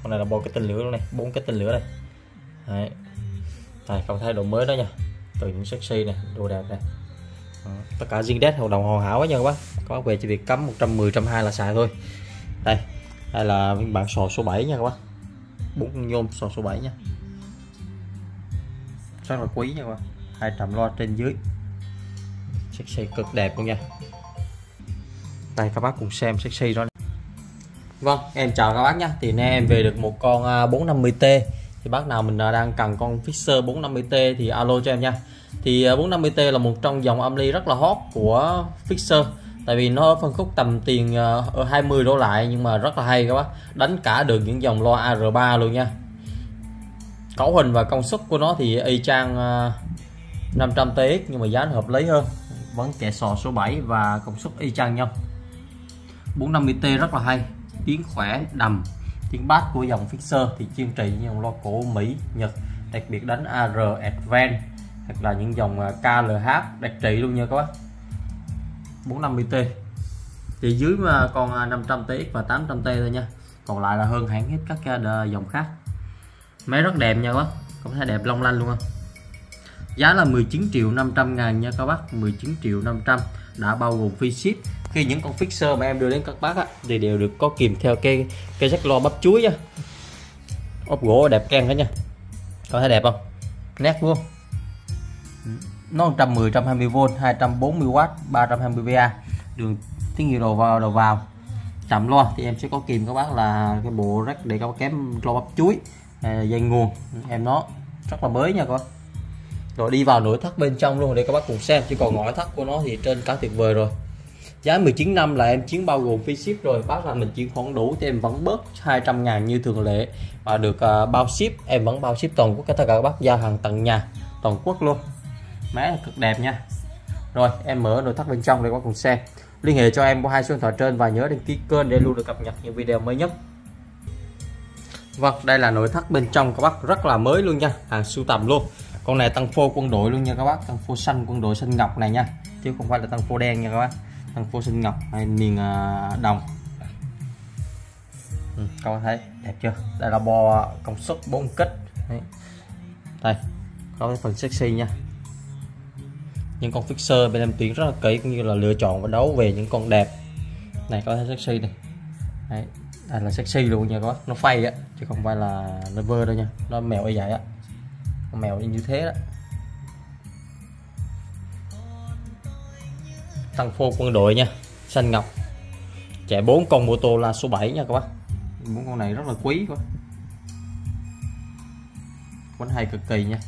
Con này là 4 cái tên lửa luôn này, 4 cái tên lửa đây. Đấy. Đây, không thay đồ mới đó nha, từ những sexy này, đồ đẹp này. Tất cả zin đét hoạt động hoàn hảo quá nha các bác. Có về chỉ việc cắm 110 120 là xài thôi. Đây là phiên bản sò số 7 nha các bác, 4 nhôm sò số 7 nha, rất là quý nha các bác. 200 loa trên dưới, sexy cực đẹp luôn nha. Đây các bác cùng xem sexy đó. Vâng, em chào các bác nhé. Thì nay em về được một con 450T. Thì bác nào mình đang cần con Fixer 450T thì alo cho em nha. Thì 450T là một trong dòng âm ly rất là hot của Fixer. Tại vì nó phân khúc tầm tiền ở 20 đổ lại, nhưng mà rất là hay các bác. Đánh cả được những dòng loa AR3 luôn nha. Cấu hình và công suất của nó thì y chang 500TX, nhưng mà giá hợp lý hơn. Vẫn chạy sò số 7 và công suất y chang nhau. 450T rất là hay, tiếng khỏe đầm. Tiếng bass của dòng Fixer thì chuyên trị những dòng loa cổ Mỹ, Nhật, đặc biệt đánh AR Advance hoặc là những dòng KLH đặc trị luôn nha các bác. 450T thì dưới mà còn 500TX và 800T thôi nha, còn lại là hơn hẳn hết các dòng khác. Máy rất đẹp nha các bác, có thể đẹp long lanh luôn không. Giá là 19.500.000 nha các bác, 19.500.000 đã bao gồm phí ship. Khi những con Fixer mà em đưa đến các bác á, thì đều được có kèm theo cái jack lo bắp chuối nha, ốp gỗ đẹp keng hết nha, có thấy đẹp không, nét luôn. Nó 110 120V 240W 320VA, đường tiếng nhiều đầu vào. Chậm loa thì em sẽ có kèm các bác là cái bộ rack để các bác kém lo bắp chuối, dây nguồn em nó rất là mới nha các bác. Rồi đi vào nội thất bên trong luôn để các bác cùng xem. Chỉ còn ngoại thất của nó thì trên cả tuyệt vời rồi. Giá 19 năm là em chiến bao gồm phí ship rồi. Bác là mình chuyển khoản đủ thì em vẫn bớt 200.000 như thường lệ, và được bao ship, em vẫn bao ship toàn quốc, tất cả các bác giao hàng tận nhà toàn quốc luôn. Máy là cực đẹp nha. Rồi em mở nội thất bên trong để các bác cùng xem. Liên hệ cho em qua 2 số điện thoại trên và nhớ đăng ký kênh để luôn được cập nhật những video mới nhất. Vâng, đây là nội thất bên trong các bác, rất là mới luôn nha, hàng sưu tầm luôn. Con này tăng phô quân đội luôn nha các bác, tăng phô xanh quân đội xanh ngọc này nha, chứ không phải là tăng phô đen nha các bác. Tăng phô xanh ngọc hay miền đồng. Các bác thấy đẹp chưa? Đây là bo công suất 4 kích. Đây có cái phần sexy nha. Những con Fixer bên em tuyển rất là kỹ, cũng như là lựa chọn và đấu về những con đẹp. Này có thấy sexy này. Đấy, đây là sexy luôn nha các bác, nó phay á chứ không phải là nó vơ đâu nha, nó mèo y vậy á, con mèo như thế đó. Tăng phô quân đội nha, xanh ngọc, chạy 4 con mô tô là số 7 nha các bác. 4 con này rất là quý quá, quánh hay cực kỳ nha.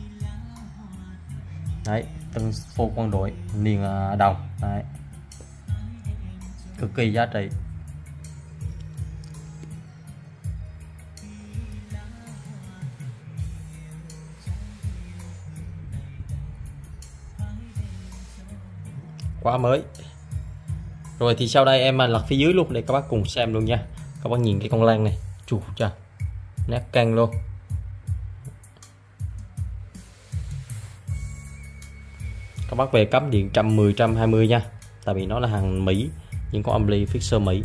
Đấy, tăng phô quân đội niền đồng. Đấy, cực kỳ giá trị. Quá mới. Rồi thì sau đây em lật phía dưới luôn để các bác cùng xem luôn nha. Các bác nhìn cái con lan này, chù cha, nét căng luôn. Các bác về cắm điện 110 120 nha, tại vì nó là hàng Mỹ, những con âm ly Fixer Mỹ.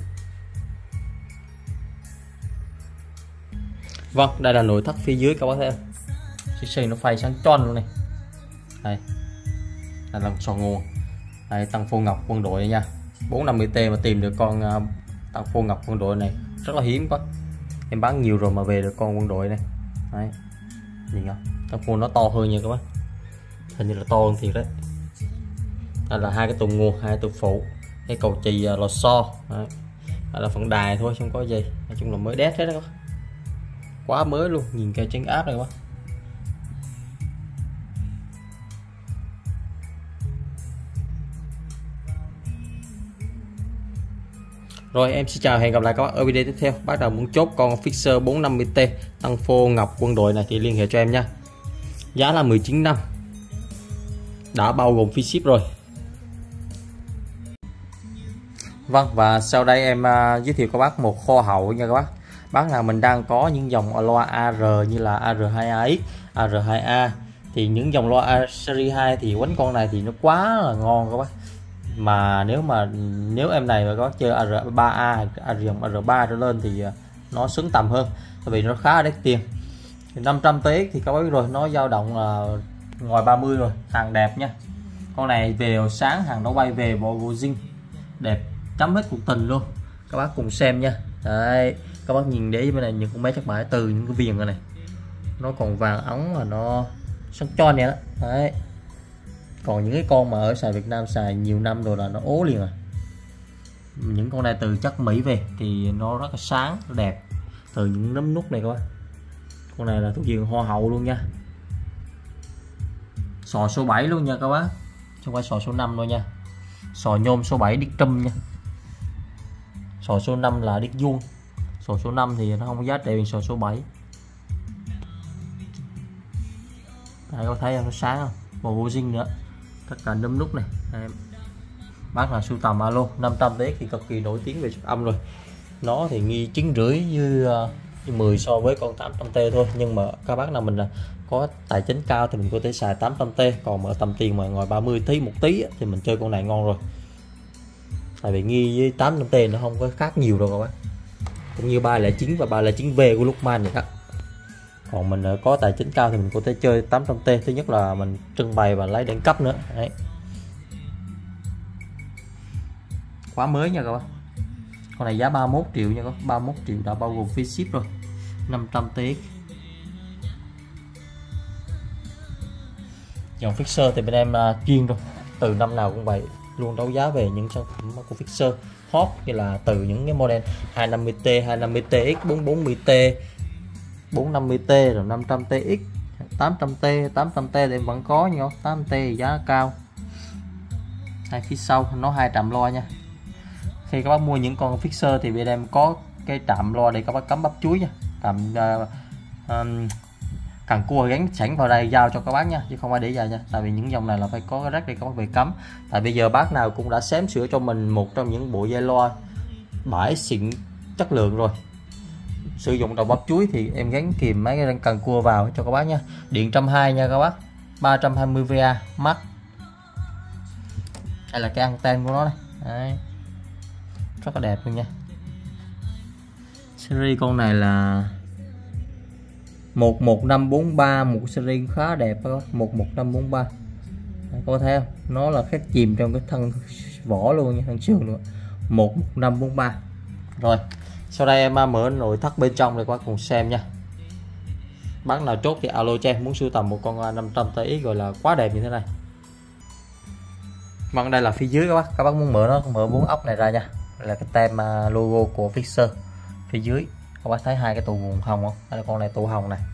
Vâng, đây là nội thất phía dưới các bác thấy không? Sexy, nó phay sáng tròn luôn này. Đây là lòng sò nguồn. Đây, tăng phô ngọc quân đội nha. 450T mà tìm được con tăng phô ngọc quân đội này rất là hiếm quá. Em bán nhiều rồi mà về được con quân đội này. Đấy, nhìn không? Tăng phô nó to hơn nha các bác, hình như là to hơn thiệt đấy. Đây là hai cái tùng nguồn, hai tùng phụ, cái cầu chì lò xo. Đấy, đây là phần đài thôi, không có gì. Nói chung là mới đét hết đó các bác, quá mới luôn. Nhìn cái chân áp này các bác. Rồi em xin chào, hẹn gặp lại các bác ở video tiếp theo. Bác nào muốn chốt con Fixer 450T tăng phô ngọc quân đội này thì liên hệ cho em nha. Giá là 19 năm, đã bao gồm phí ship rồi. Vâng, và sau đây em giới thiệu các bác một kho hậu nha các bác. Bác nào mình đang có những dòng loa AR như là AR2AX, AR2A, thì những dòng loa series 2 thì quánh con này thì nó quá là ngon các bác. Mà nếu em này mà có chơi AR3A, dòng AR3 trở lên thì nó xứng tầm hơn, tại vì nó khá đắt tiền. 500 TX thì các bác biết rồi, nó dao động là ngoài 30 rồi, hàng đẹp nha. Con này về sáng hàng nó bay về bộ gỗ zing đẹp, chấm hết cuộc tình luôn. Các bác cùng xem nha. Đấy, các bác nhìn để bên này những con bé chắc bãi từ những cái viền này, nó còn vàng ống là nó sáng tròn vậy đó. Đấy, còn những cái con mà ở xài Việt Nam xài nhiều năm rồi là nó ố liền à. Những con này từ chất Mỹ về thì nó rất là sáng đẹp, từ những nấm nút này các bác. Con này là thuộc diện hoa hậu luôn nha, sò số 7 luôn nha các bác, chứ không phải sò số 5 đâu nha. Sò nhôm số 7 đít trâm nha, sò số 5 là đít vuông, sò số 5 thì nó không có giá trị bằng sò số 7. Đây, có thấy không, nó sáng không, bộ vô zing nữa, tất cả nấm nút này. Đây, bác là sưu tầm alo. 500 TX thì cực kỳ nổi tiếng về chất âm rồi, nó thì nghi 9,5 với 10 so với con 800T thôi, nhưng mà các bác nào mình là có tài chính cao thì mình có thể xài 800T, còn ở tầm tiền mà ngoài 30 tí một tí thì mình chơi con này ngon rồi, tại vì nghi với 800T nó không có khác nhiều đâu các bác, cũng như 309 và 309V của Lukman vậy đó. Còn mình có tài chính cao thì mình có thể chơi 800T, thứ nhất là mình trưng bày và lấy đẳng cấp nữa. Đấy, quá mới nha các bác. Con này giá 31 triệu nha các bác, 31 triệu đã bao gồm phí ship rồi. 500 TX. Dòng fixer thì bên em chuyên rồi, từ năm nào cũng vậy, luôn đấu giá về những sản phẩm của fixer hot, như là từ những cái model 250T, 250TX, 440T, 450T, rồi 500TX, 800T, 800T thì em vẫn có nha, 800T giá cao. Hai phía sau nó 2 trạm loa nha. Khi các bác mua những con fixer thì bên em có cái trạm loa để các bác cắm bắp chuối nha, càng cua gắn sẵn vào đây giao cho các bác nha, chứ không phải để dài nha, tại vì những dòng này là phải có cái rác để các bác về cắm. Tại bây giờ bác nào cũng đã xém sửa cho mình một trong những bộ dây loa bãi xịn chất lượng rồi, sử dụng đầu bắp chuối thì em gắn kìm mấy cái cần cua vào cho các bác nha. Điện 120 nha các bác, 320VA max. Đây là cái anten của nó này. Đấy, rất là đẹp luôn nha. Series con này là 11543, một series khá đẹp đó, 11543. Có thấy không, nó là khét chìm trong cái thân vỏ luôn nha, thân sườn luôn. 11543. Rồi sau đây em mở nội thất bên trong để các bác cùng xem nha. Bác nào chốt thì alo cho em, muốn sưu tầm một con 500 TX gọi là quá đẹp như thế này. Vâng, đây là phía dưới các bác muốn mở nó, mở 4 ốc này ra nha, đây là cái tem logo của fixer. Phía dưới các bác thấy hai cái tụ nguồn hồng không, đây là con này tụ hồng này.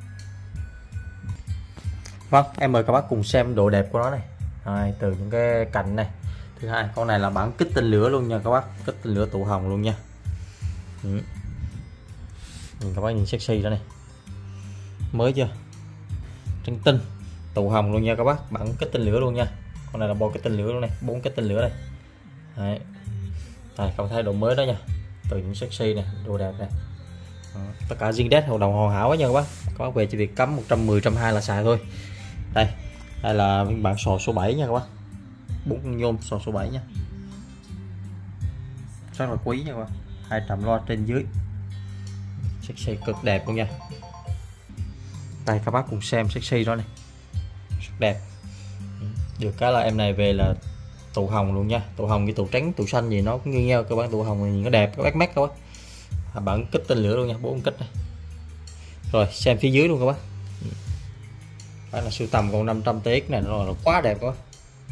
Vâng, em mời các bác cùng xem độ đẹp của nó này. Rồi, từ những cái cạnh này. Thứ hai, con này là bản kích tên lửa luôn nha các bác, kích tên lửa tụ hồng luôn nha. Các bác nhìn sexy đó này, mới chưa, trắng tinh, tụ hồng luôn nha các bác, bản kích tên lửa luôn nha. Con này là bo cái tên lửa luôn này, 4 cái tên lửa đây. Đấy, đây không thấy độ mới đó nha, từ những sexy này, đồ đẹp này. Tất cả zin đét, hậu đồng hoàn hảo quá nha các bác. Có về chỉ việc cắm 110, 120 là xài thôi. Đây là phiên bản sò số 7 nha các bác, 4 nhôm sò số 7 nha, rất là quý nha các bác. 2 trạm loa trên dưới, sexy cực đẹp luôn nha. Đây các bác cùng xem sexy đó này, rất đẹp. Được cái là em này về là tụ hồng luôn nha, tụ hồng với tụ trắng, tụ xanh gì nó cũng như nhau các bác. Tụ hồng này nhìn nó đẹp, các bác mắt các bác. Bản kích tên lửa luôn nha, 4 kích này. Rồi xem phía dưới luôn các bác. Phải là sưu tầm con 500 TX này nó là quá đẹp quá.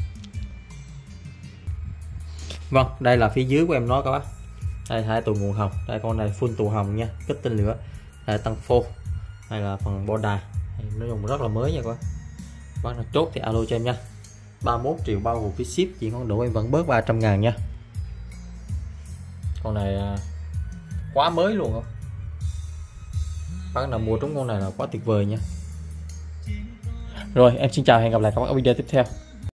Vâng, đây là phía dưới của em nói các bác. Đây hai tụ nguồn hồng, đây con này full tụ hồng nha, kích tên lửa. Đây tăng phô, đây là phần bo đài, nó dùng rất là mới nha các bác. Bác nào chốt thì alo cho em nha. 31 triệu bao gồm phí ship, chị con độ em vẫn bớt 300.000 nha. Con này quá mới luôn không? Bác nào mua trúng con này là quá tuyệt vời nha. Rồi em xin chào, hẹn gặp lại các bác ở video tiếp theo.